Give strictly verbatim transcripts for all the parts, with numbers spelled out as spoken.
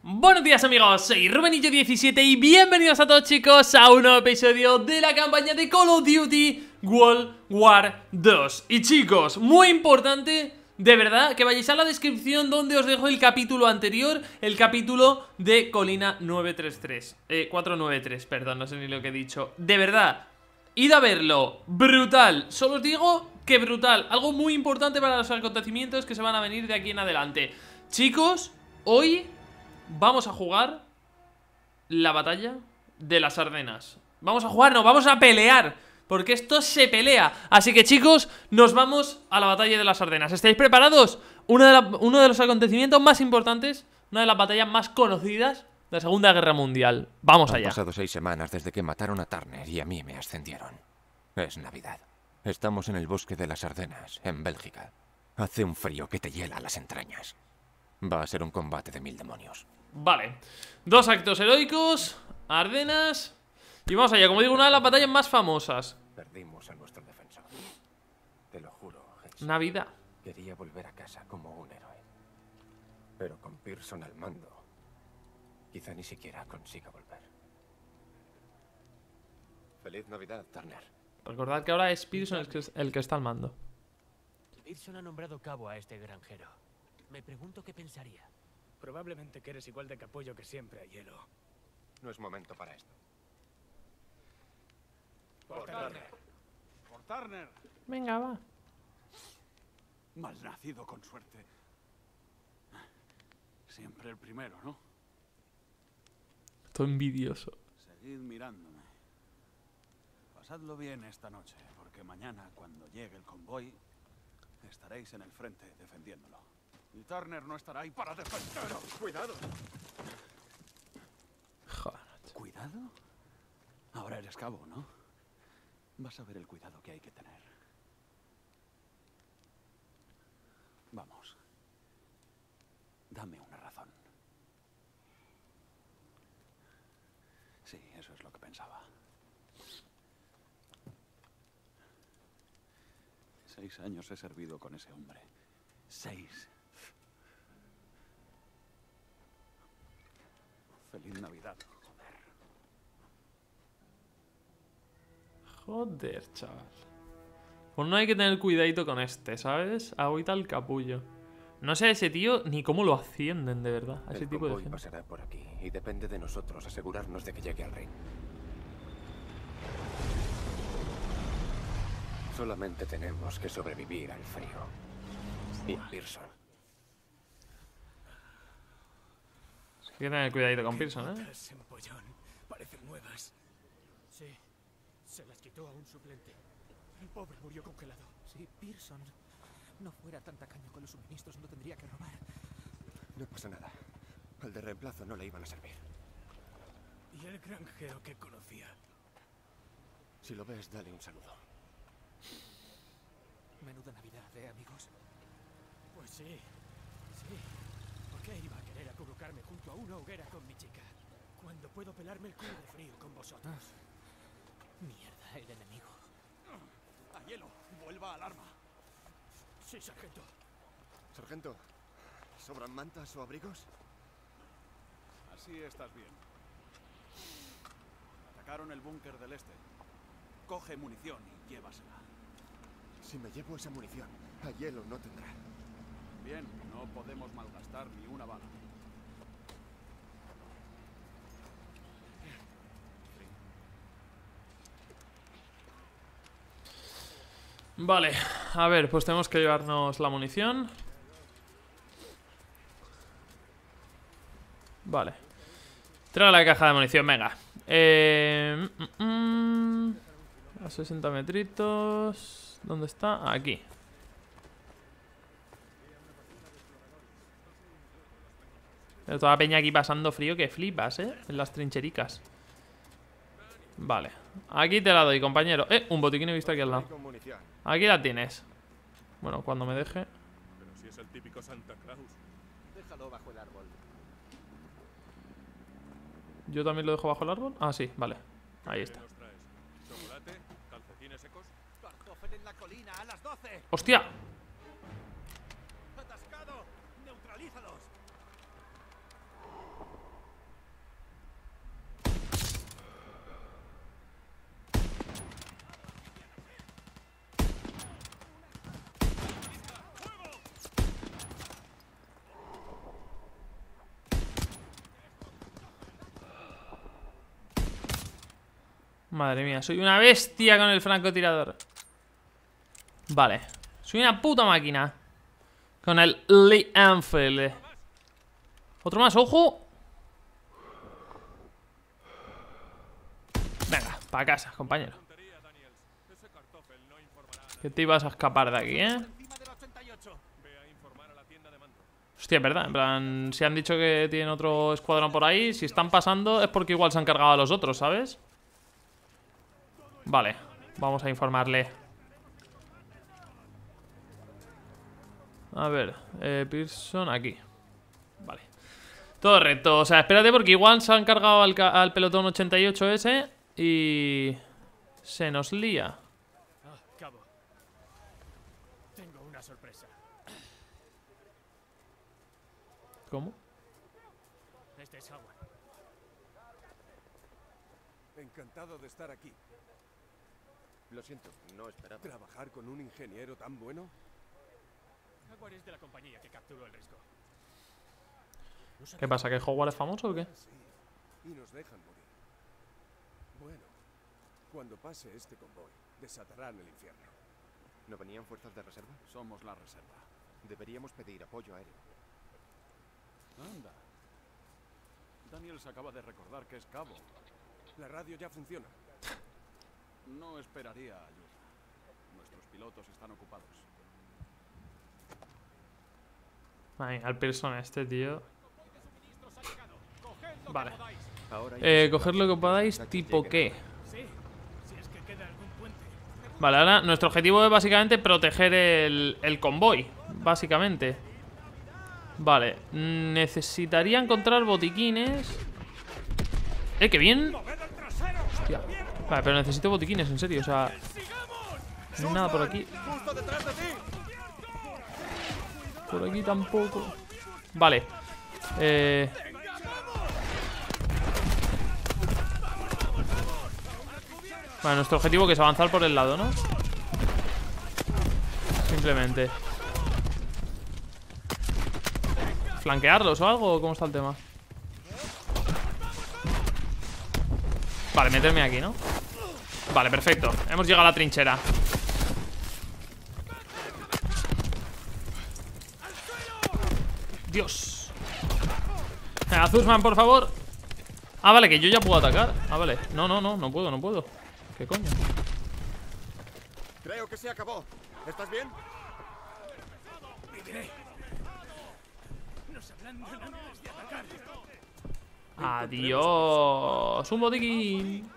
Buenos días amigos, soy Rubenillo diecisiete y bienvenidos a todos chicos a un nuevo episodio de la campaña de Call of Duty World War dos. Y chicos, muy importante, de verdad, que vayáis a la descripción donde os dejo el capítulo anterior, el capítulo de Colina nueve tres tres, eh, cuatrocientos noventa y tres, perdón, no sé ni lo que he dicho. De verdad, id a verlo, brutal, solo os digo que brutal, algo muy importante para los acontecimientos que se van a venir de aquí en adelante. Chicos, hoy vamos a jugar la batalla de las Ardenas. Vamos a jugar, no, vamos a pelear, porque esto se pelea. Así que chicos, nos vamos a la batalla de las Ardenas. ¿Estáis preparados? Uno de, la, uno de los acontecimientos más importantes, una de las batallas más conocidas de la Segunda Guerra Mundial. Vamos allá. Han pasado seis semanas desde que mataron a Turner y a mí me ascendieron. Es Navidad. Estamos en el bosque de las Ardenas, en Bélgica. Hace un frío que te hiela las entrañas. Va a ser un combate de mil demonios. Vale, dos actos heroicos, Ardenas. Y vamos allá, como digo, una de las batallas más famosas. Perdimos a nuestro defensor. Te lo juro, Hess. Navidad. Quería volver a casa como un héroe. Pero con Pearson al mando, quizá ni siquiera consiga volver. Feliz Navidad, Turner. Recordad que ahora es Pearson el que, el que está al mando. Pearson ha nombrado cabo a este granjero. Me pregunto qué pensaría. Probablemente que eres igual de capullo que siempre, a hielo. No es momento para esto. Por Turner. Por Turner. Venga, va. Malnacido con suerte. Siempre el primero, ¿no? Estoy envidioso. Seguid mirándome. Pasadlo bien esta noche, porque mañana, cuando llegue el convoy, estaréis en el frente defendiéndolo. Y Turner no estará ahí para defenderlo. ¡Cuidado! Joder. ¿Cuidado? Ahora eres cabo, ¿no? Vas a ver el cuidado que hay que tener. Vamos. Dame una razón. Sí, eso es lo que pensaba. Seis años he servido con ese hombre. Seis. Feliz Navidad, joder. Joder, chaval. Pues no hay que tener cuidadito con este, ¿sabes? Agüita al capullo. No sé a ese tío ni cómo lo ascienden, de verdad. A ese El tipo de convoy gente. pasará por aquí y depende de nosotros asegurarnos de que llegue al rey. Solamente tenemos que sobrevivir al frío. Y a Pearson. Hay que tener cuidadito con Pearson, ¿eh? Botas en pollón. Parecen nuevas. Sí, se las quitó a un suplente. El pobre murió congelado. Si Pearson no fuera tan tacaño con los suministros, no tendría que robar. No pasa nada. Al de reemplazo no le iban a servir. Y el granjero que conocía. Si lo ves, dale un saludo. Menuda Navidad, ¿eh, amigos? Pues sí, sí. ¿Por qué iba a querer acurrucarme junto a una hoguera con mi chica? Cuando puedo pelarme el culo de frío con vosotros. Mierda, el enemigo. A hielo, vuelva al arma. Sí, sargento. Sargento, ¿sobran mantas o abrigos? Así estás bien. Atacaron el búnker del este. Coge munición y llévasela. Si me llevo esa munición, a hielo no tendrá. Bien, no podemos malgastar ni una bala. Vale, a ver, pues tenemos que llevarnos la munición. Vale. Trae la caja de munición, venga. Eh, mm, mm, a sesenta metritos. ¿Dónde está? Aquí. Pero toda la peña aquí pasando frío que flipas, ¿eh? En las trinchericas. Vale. Aquí te la doy, compañero. Eh, un botiquín he visto aquí al lado. Con munición. Aquí la tienes. Bueno, cuando me deje. Pero si es el típico Santa Claus. Déjalo bajo el árbol. ¿Yo también lo dejo bajo el árbol? Ah, sí, vale. Ahí está. ¿Qué nos traes? ¿Chocolate? ¿Calcetines secos? ¡Kartoffel en la colina a las doce! ¡Hostia! ¡Atascado! ¡Neutralízalos! Madre mía, soy una bestia con el francotirador. Vale. Soy una puta máquina. Con el Lee Enfield. Otro más, ojo. Venga, para casa, compañero. Que te ibas a escapar de aquí, ¿eh? Hostia, es verdad, en plan, si han dicho que tienen otro escuadrón por ahí, si están pasando es porque igual se han cargado a los otros, ¿sabes? Vale, vamos a informarle. A ver, eh, Pearson aquí. Vale. Todo recto, o sea, espérate porque igual se han cargado al, al pelotón ochenta y ocho ese y se nos lía. Ah, Cabo. Tengo una sorpresa. ¿Cómo? Este es Howard. Encantado de estar aquí. Lo siento, no esperaba. ¿Trabajar con un ingeniero tan bueno? Howard es de la compañía que capturó el risco. ¿Qué pasa? ¿Que Howard es famoso o qué? Sí, y nos dejan morir. Bueno, cuando pase este convoy, desatarán el infierno. ¿No venían fuerzas de reserva? Somos la reserva. Deberíamos pedir apoyo aéreo. Anda. Daniel se acaba de recordar que es cabo. La radio ya funciona. No esperaría ayuda. Nuestros pilotos están ocupados. Ay, al Pearson este, tío. Vale. Ahora Eh, coger lo que podáis, tipo qué. Sí, si es que queda algún puente. Vale, ahora nuestro objetivo es básicamente proteger el, el convoy. Básicamente. Vale, necesitaría encontrar botiquines. Eh, qué bien. Hostia. Vale, pero necesito botiquines, en serio, o sea. No hay nada por aquí. Por aquí tampoco. Vale. Eh. Vale, nuestro objetivo que es avanzar por el lado, ¿no? Simplemente. ¿Flanquearlos o algo? ¿Cómo está el tema? Vale, meterme aquí, ¿no? Vale, perfecto. Hemos llegado a la trinchera. Dios. Venga, Zuzman, por favor. Ah, vale, que yo ya puedo atacar. Ah, vale. No, no, no, no puedo, no puedo. ¿Qué coño? Creo que se acabó. ¿Estás bien? Nos ablandan antes de atacar. Adiós. Un botiquín.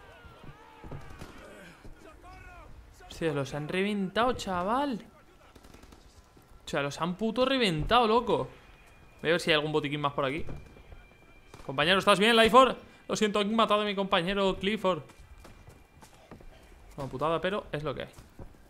Hostia, los han reventado, chaval. O sea, los han puto reventado, loco. Voy a ver si hay algún botiquín más por aquí. Compañero, ¿estás bien, Lyford? Lo siento, han matado a mi compañero Clifford. Una putada, pero es lo que hay.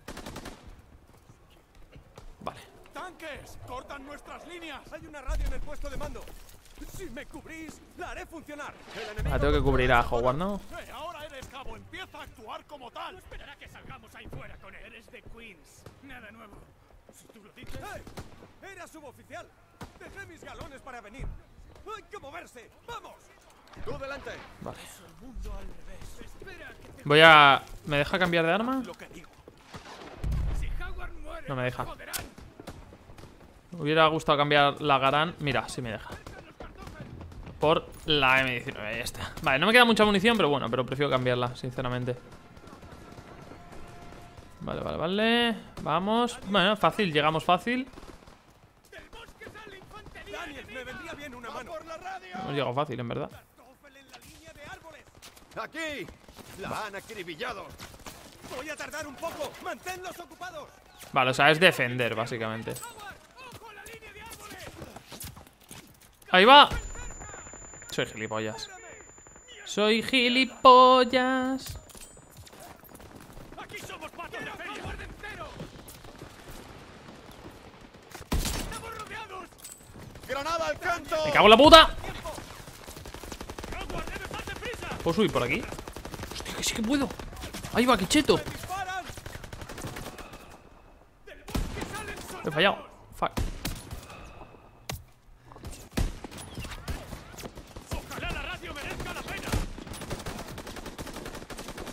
Vale. ¡Tanques! ¡Cortan nuestras líneas! Hay una radio en el puesto de mando. Si me cubrís, la haré funcionar. Ah, tengo que cubrir a Howard, ¿no? Eh, ahora eres cabo, empieza a actuar como tal. No esperará que salgamos ahí fuera con él. Eres de Queens. Nada nuevo. Si tú lo dices. ¡Eh! Era suboficial. Dejé mis galones para venir. ¡Hay que moverse! ¡Vamos! ¡Tú delante! Vale. El mundo al revés. Espera que te Voy a... ¿Me deja cambiar de arma? Lo que digo. Si Howard muere. No me deja. Joderán. Me hubiera gustado cambiar la Garand. Mira, sí me deja. Por la eme diecinueve, ya está. Vale, no me queda mucha munición, pero bueno, pero prefiero cambiarla, sinceramente. Vale, vale, vale. Vamos. Bueno, fácil, llegamos fácil. Del bosque sale infantería. Daniel, me vendría bien una mano. ¡Por la radio! Hemos llegado fácil, en verdad. ¡Kartoffel en la línea de árboles! ¡Aquí! ¡La han acribillado! Voy a tardar un poco. ¡Manténlos ocupados! Vale, o sea, es defender, básicamente. ¡Ojo a la línea de árboles! Ahí va. Soy gilipollas. Soy gilipollas. ¡Aquí somos patos de feria! ¡Guardia entero! ¡Estamos rodeados! ¡Granada al canto! ¡Me cago en la puta! ¡Howard, debes darte prisa! ¿Puedo subir por aquí? Hostia, que sí que puedo. Ahí va, que cheto. ¡Disparan! ¡Del bosque salen soldados! He fallado. Fuck. ¡Ojalá la radio merezca la pena!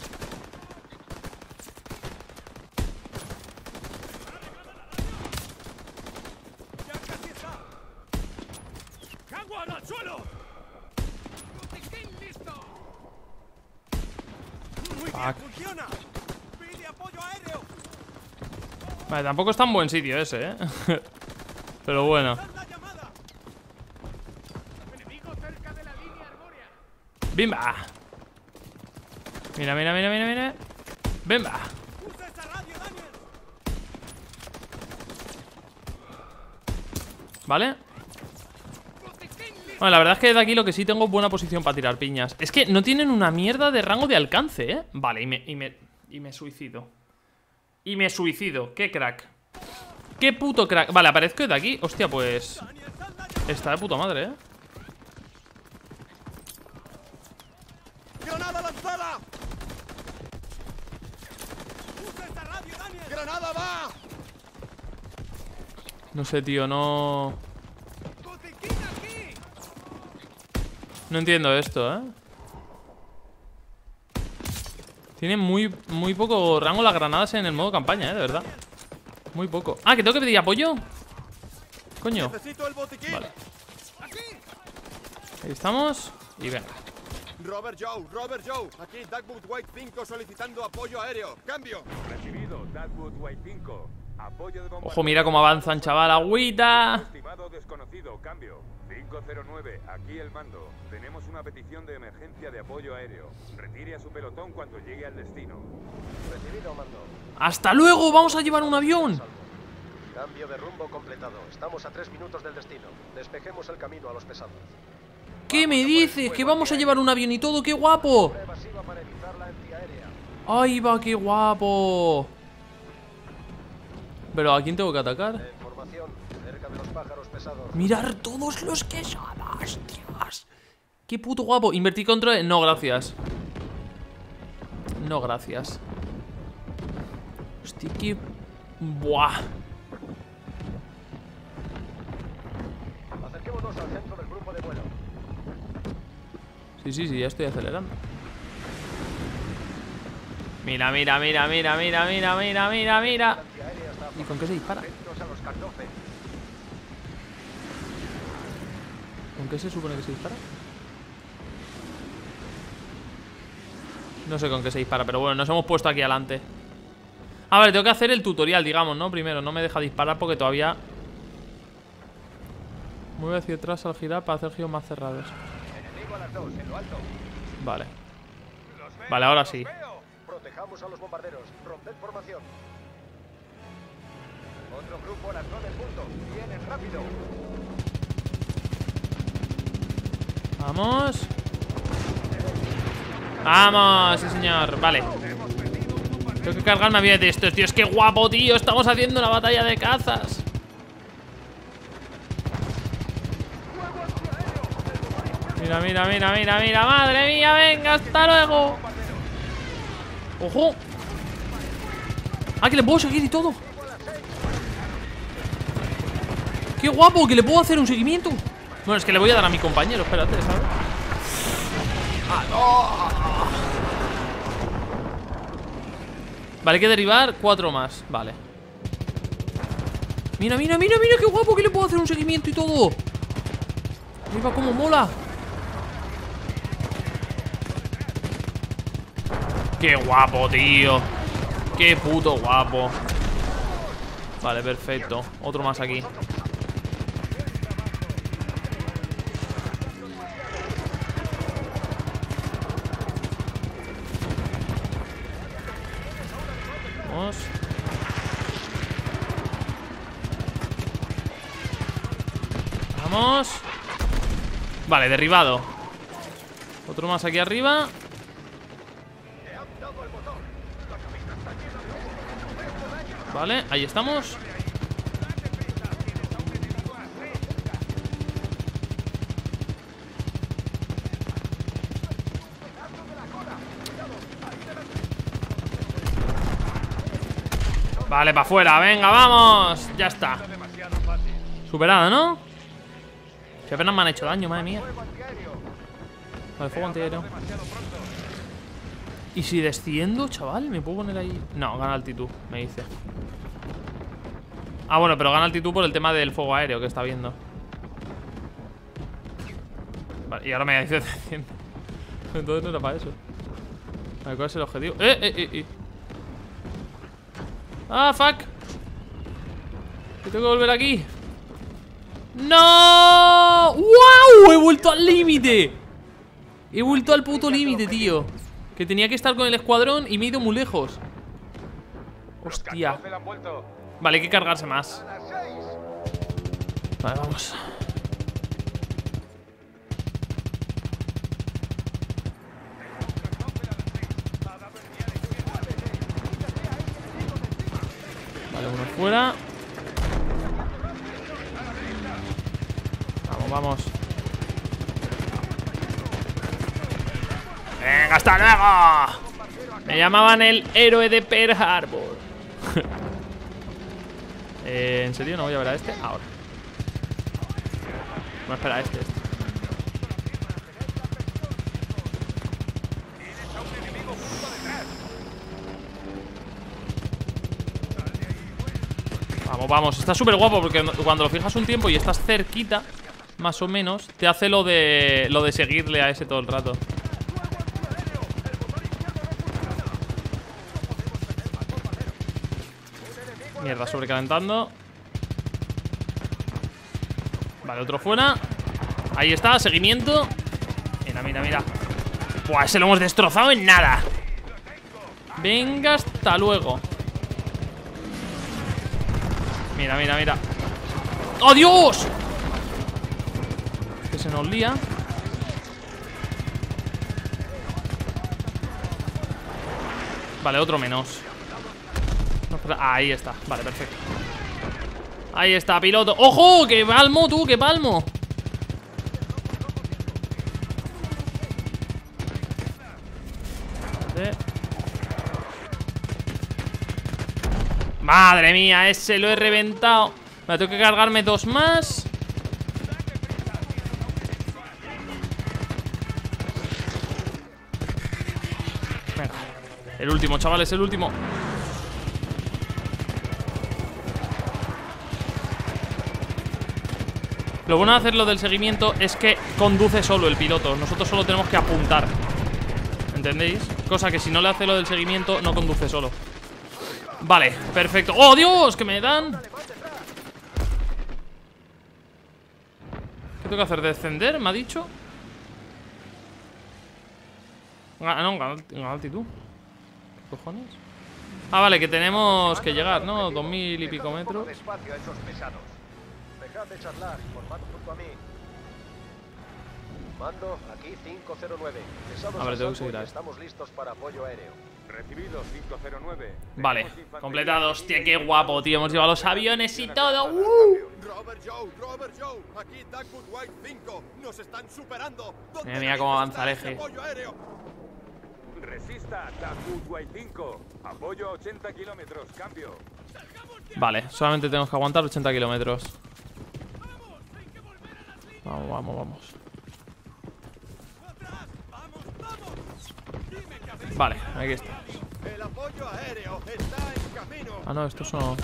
Fuck. ¡Funciona! ¡Pide apoyo aéreo! Vale, tampoco está en buen sitio ese, ¿eh? Pero bueno. ¡La llamada! Enemigo cerca de la línea arbórea. ¡Bimba! Mira, mira, mira, mira, mira. ¡Bimba! ¡Usa esa radio, Daniel! ¿Vale? Bueno, la verdad es que de aquí lo que sí tengo es buena posición para tirar piñas. Es que no tienen una mierda de rango de alcance, ¿eh? Vale, y me, y me, y me suicido. Y me suicido, qué crack. Qué puto crack. Vale, aparezco de aquí. Hostia, pues está de puta madre, ¿eh? ¡Granada lanzada! ¡Usa esa radio, Daniel! ¡Granada va! No sé, tío, no... ¡Botiquín aquí! No entiendo esto, ¿eh? Tienen muy, muy poco rango las granadas en el modo campaña, ¿eh? De verdad. Muy poco. Ah, ¿que tengo que pedir apoyo? Coño. Necesito el botiquín. Vale. Ahí estamos. Y venga. Robert Joe, Robert Joe. Aquí Dagwood White cinco solicitando apoyo aéreo. Cambio. Recibido, Dagwood White cinco. Apoyo de Ojo, mira cómo avanzan, chaval. Agüita. Estimado desconocido, cambio. cinco cero nueve, aquí el mando. Tenemos una petición de emergencia de apoyo aéreo. Retire a su pelotón cuando llegue al destino. Recibido, mando. ¡Hasta luego! ¡Vamos a llevar un avión! Cambio de rumbo completado. Estamos a tres minutos del destino. Despejemos el camino a los pesados. ¿Qué me dices? ¿Que vamos a llevar un avión y todo? ¡Qué guapo! Evasiva para evitar la antiaérea. ¡Ay, va! ¡Qué guapo! Pero ¿a quién tengo que atacar? Formación cerca de los pájaros pesados. Mirar todos los que son. ¡Hostias! ¡Qué puto guapo! Invertir control. No, gracias. No, gracias. Hostia, qué... Buah. Acerquémonos al centro del grupo de vuelo. Sí, sí, sí, ya estoy acelerando. Mira, mira, mira, mira, mira, mira, mira, mira, mira. ¿Y con qué se dispara? ¿Con qué se supone que se dispara? No sé con qué se dispara, pero bueno, nos hemos puesto aquí adelante. A ver, tengo que hacer el tutorial, digamos, ¿no? Primero, no me deja disparar porque todavía... Mueve hacia atrás al girar para hacer giros más cerrados. Vale. Vale, ahora sí. Protejamos a los bombarderos. Romped formación. Otro grupo a las nueve puntos. Vienen rápido. Vamos. Vamos, sí señor. Vale. Tengo que cargarme bien de estos, tío. Es que guapo, tío. Estamos haciendo una batalla de cazas. Mira, mira, mira, mira, mira. Madre mía, venga, hasta luego. Ojo. Ah, que le puedo seguir y todo. Qué guapo, que le puedo hacer un seguimiento. Bueno, es que le voy a dar a mi compañero, espérate, ¿sabes? Ah, no. Vale, hay que derribar cuatro más, vale. Mira, mira, mira, mira, qué guapo, que le puedo hacer un seguimiento y todo. Mira cómo mola. Qué guapo, tío. Qué puto guapo. Vale, perfecto. Otro más aquí. Vamos. Vamos. Vale, derribado. Otro más aquí arriba. Vale, ahí estamos. Vale, para afuera, venga, vamos. Ya está. Superada, ¿no? Si apenas me han hecho daño, madre mía. Vale, fuego antiaéreo. ¿Y si desciendo, chaval? ¿Me puedo poner ahí? No, gana altitud, me dice. Ah, bueno, pero gana altitud por el tema del fuego aéreo que está viendo. Vale, y ahora me dice cien. Entonces no era para eso. A ver, ¿cuál es el objetivo? ¡Eh, eh, eh! eh. ¡Ah, fuck! Que tengo que volver aquí. ¡No! ¡Wow! He vuelto al límite. He vuelto al puto límite, tío. Que tenía que estar con el escuadrón y me he ido muy lejos. Hostia. Vale, hay que cargarse más. Vale, vamos. Vale, uno fuera. Vamos, vamos. ¡Venga, hasta luego! Me llamaban el héroe de Pearl Harbor. eh, ¿En serio no voy a ver a este? Ahora. Voy a esperar a este, este. Vamos, vamos. Está súper guapo porque cuando lo fijas un tiempo y estás cerquita, más o menos, te hace lo de lo de seguirle a ese todo el rato. Mierda, sobrecalentando. Vale, otro fuera. Ahí está, seguimiento. Mira, mira, mira. Buah, ese lo hemos destrozado en nada. Venga, hasta luego. Mira, mira, mira. ¡Oh, Dios! Que se nos lía. Vale, otro menos. Ahí está, vale, perfecto. Ahí está, piloto. ¡Ojo! ¡Que palmo, tú! ¡Que palmo! Madre mía, ese lo he reventado. Me tengo que cargarme dos más. Venga. El último, chavales, el último. Lo bueno de hacer lo del seguimiento es que conduce solo el piloto. Nosotros solo tenemos que apuntar. ¿Entendéis? Cosa que si no le hace lo del seguimiento, no conduce solo. Vale, perfecto. ¡Oh, Dios! Que me dan. ¿Qué tengo que hacer? ¿Descender? ¿Me ha dicho? Ah, no, en altitud. ¿Qué cojones? Ah, vale, que tenemos que llegar, ¿no? Dos mil y pico metros. Dejad de charlar, formad junto a mí. Mando, aquí cinco cero nueve. A ver, tengo que seguir ahí. Estamos listos para apoyo aéreo. Recibido cinco cero nueve. Vale, completado. Hostia, qué guapo, tío. Hemos llevado los aviones y todo. ¡Uh! Robert Joe, Robert Joe, aquí Dagwood White cinco. Nos están superando. Mira, mira cómo avanza el eje. Resista, Dagwood White cinco. Apoyo a ochenta kilómetros, cambio. Vale, solamente tenemos que aguantar ochenta kilómetros. Vamos, vamos, vamos. Vale, aquí está. El apoyo aéreo está en camino. Ah, no, estos son...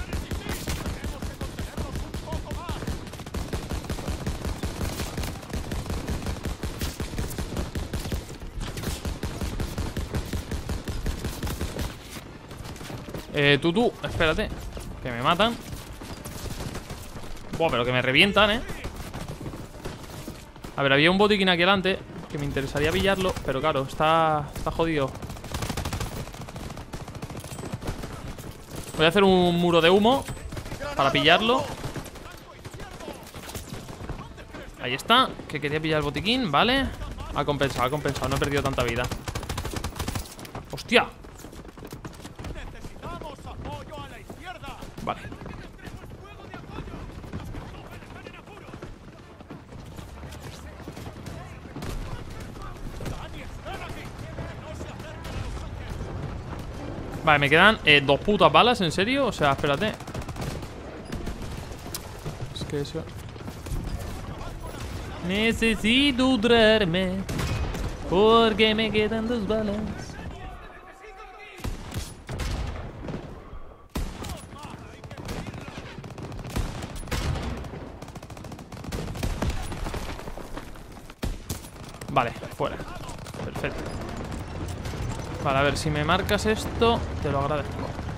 Eh, tú, tú, espérate. Que me matan. Buah, pero que me revientan, eh. A ver, había un botiquín aquí adelante que me interesaría pillarlo, pero claro, está, está jodido. Voy a hacer un muro de humo para pillarlo. Ahí está, que quería pillar el botiquín, vale. Ha compensado, ha compensado, no he perdido tanta vida. ¡Hostia! Vale. Vale, me quedan eh, dos putas balas, ¿en serio? O sea, espérate. Es que eso... Necesito traerme porque me quedan dos balas. Vale, fuera. Perfecto. Vale, a ver, si me marcas esto, te lo agradezco.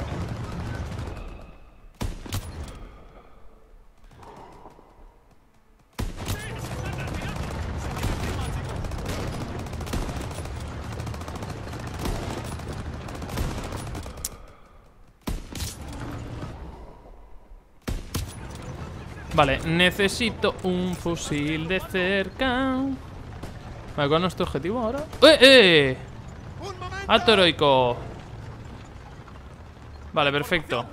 Vale, necesito un fusil de cerca. Vale, ¿cuál es nuestro objetivo ahora? ¡Eh, eh! ¡Alto heroico! Vale, perfecto.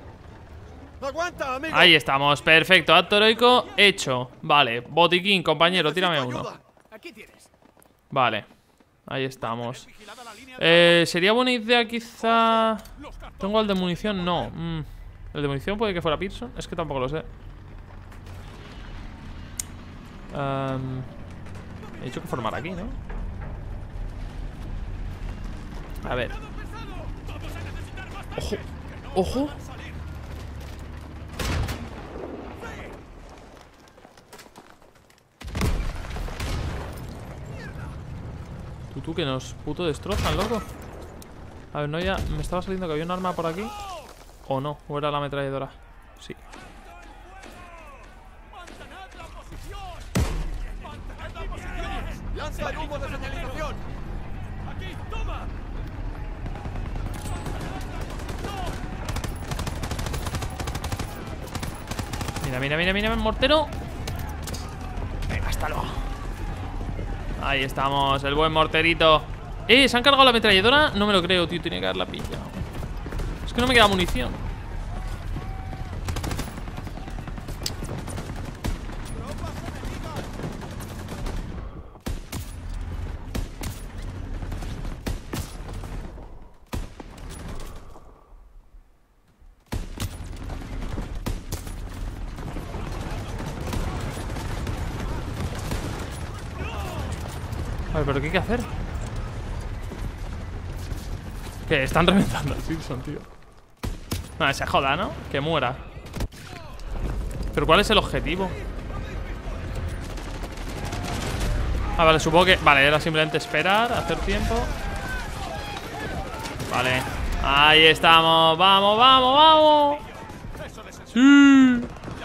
Ahí estamos, perfecto. Alto heroico hecho. Vale, botiquín, compañero, tírame uno. Vale, ahí estamos. eh, Sería buena idea quizá... ¿Tengo el de munición? No. mm. ¿El de munición puede que fuera Pearson? Es que tampoco lo sé. Um, he dicho que formar aquí, ¿no? A ver. ¡Ojo! ¡Ojo! Tú, tú, que nos puto destrozan, loco. A ver, no ya... Me estaba saliendo que había un arma por aquí. ¿O no? ¿O era la ametralladora? Sí. ¡Lanza el humo de señalización! ¡Aquí, toma! Mira, mira, mira, mira, mortero. Venga, hasta luego. Ahí estamos, el buen morterito. Eh, ¿se han cargado la ametralladora? No me lo creo, tío, tenía que haberla pillado. Es que no me queda munición. A ver, ¿pero qué hay que hacer? Que están reventando al Simpson, tío. No, se joda, ¿no? Que muera. ¿Pero cuál es el objetivo? Ah, vale, supongo que... Vale, era simplemente esperar, hacer tiempo. Vale. Ahí estamos. Vamos, vamos, vamos. Sí.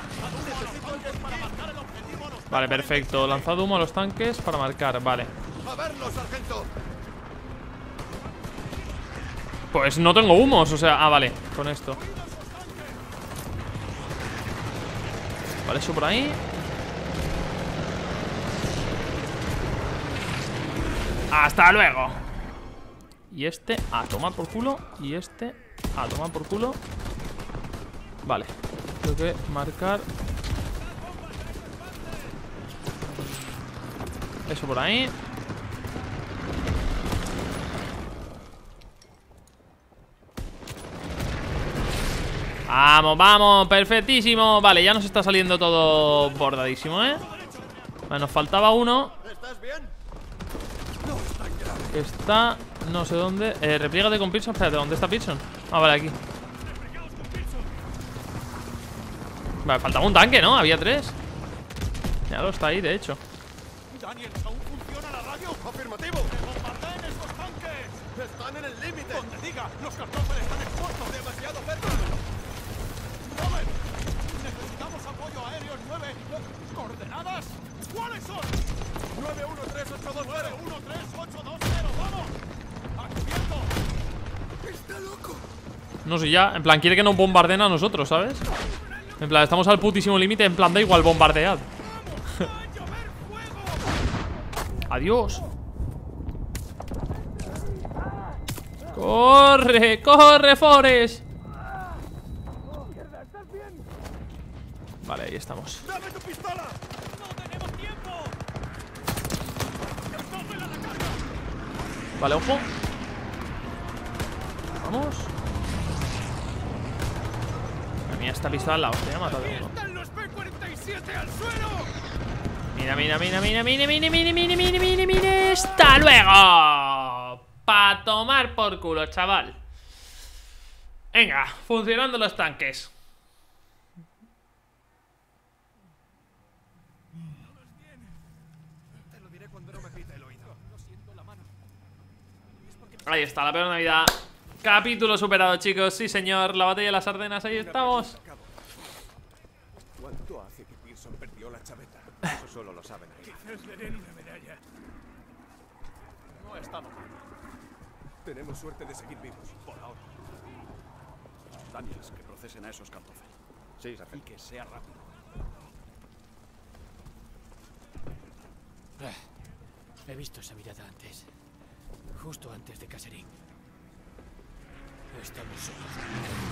Vale, perfecto. Lanzado humo a los tanques para marcar. Vale. ¡A verlo, sargento! Pues no tengo humos, o sea... Ah, vale, con esto. Vale, eso por ahí. ¡Hasta luego! Y este a tomar por culo. Y este a tomar por culo. Vale. Tengo que marcar. Eso por ahí. Vamos, vamos, perfectísimo. Vale, ya nos está saliendo todo bordadísimo, ¿eh? Vale, nos faltaba uno. ¿Estás bien? Que está, no sé dónde. eh, Repliégate con Pearson, espérate, ¿dónde está Pearson? Ah, vale, aquí. Vale, faltaba un tanque, ¿no? Había tres. Ya lo está ahí, de hecho. Daniel, ¿aún funciona la radio? ¡Afirmativo! ¡Que bombardeen estos tanques! ¡Están en el límite! ¡Donde diga! ¡Los cartógenes están expuestos demasiado cerca! ¡Robert! ¡Necesitamos apoyo aéreo en nueve! ¿Coordenadas? ¿Cuáles son? nueve uno tres ocho dos cero uno tres ocho dos cero, ¡vamos! ¡Acierto! ¡Está loco! No sé ya, en plan, quiere que nos bombardeen a nosotros, ¿sabes? En plan, estamos al putísimo límite. En plan, da igual, bombardead. Adiós. Corre, corre, Forrest. Vale, ahí estamos. ¡Dame tu pistola! ¡No tenemos tiempo! Vale, ojo. Vamos. Madre mía, esta pistola la hostia, me ha matado de uno. ¡Están los P cuarenta y siete al suelo! Mira, mira, mira, mira, mira, mira, mira, mira, mira, mira, mira. ¡Hasta luego! Pa' tomar por culo, chaval. Venga, funcionando los tanques. Te lo diré cuando no me pite el oído. Ahí está, la peor Navidad. Capítulo superado, chicos. Sí, señor. La batalla de las Ardenas, ahí estamos. ¿Cuánto hace que Pearson perdió la chaveta? Eso solo lo saben ahí. Quizás le den una medalla. No ha estado mal. Tenemos suerte de seguir vivos. Por ahora. Daniels, que procesen a esos Kartoffel. Sí, Y sargento. que sea rápido. He visto esa mirada antes. Justo antes de Kasserine. Estamos solos.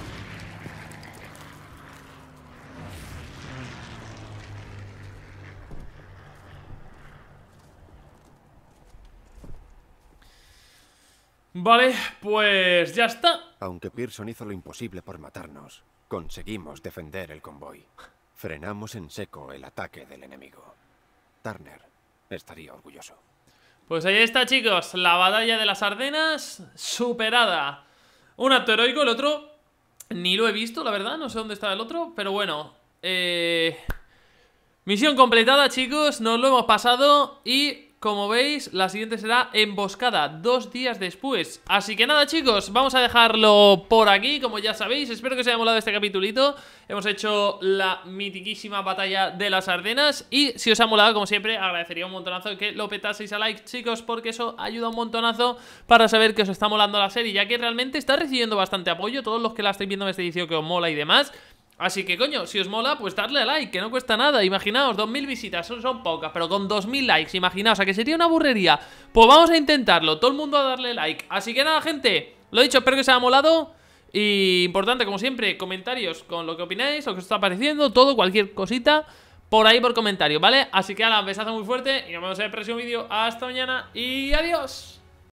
Vale, pues ya está. Aunque Pearson hizo lo imposible por matarnos, conseguimos defender el convoy. Frenamos en seco el ataque del enemigo. Turner estaría orgulloso. Pues ahí está, chicos. La batalla de las Ardenas superada. Un acto heroico, el otro ni lo he visto, la verdad. No sé dónde está el otro, pero bueno. Eh... Misión completada, chicos. Nos lo hemos pasado y... Como veis, la siguiente será emboscada, dos días después. Así que nada, chicos, vamos a dejarlo por aquí, como ya sabéis. Espero que os haya molado este capitulito. Hemos hecho la mitiquísima batalla de las Ardenas. Y si os ha molado, como siempre, agradecería un montonazo que lo petaseis a like, chicos, porque eso ayuda un montonazo para saber que os está molando la serie, ya que realmente está recibiendo bastante apoyo. Todos los que la estáis viendo me estáis diciendo que os mola y demás. Así que, coño, si os mola, pues darle a like, que no cuesta nada. Imaginaos, dos mil visitas, son, son pocas, pero con dos mil likes, imaginaos, a que sería una burrería. Pues vamos a intentarlo, todo el mundo a darle like. Así que nada, gente, lo dicho, espero que os haya molado. Y importante, como siempre, comentarios con lo que opináis, lo que os está pareciendo, todo, cualquier cosita, por ahí por comentario, ¿vale? Así que nada, un besazo muy fuerte y nos vemos en el próximo vídeo. Hasta mañana y adiós.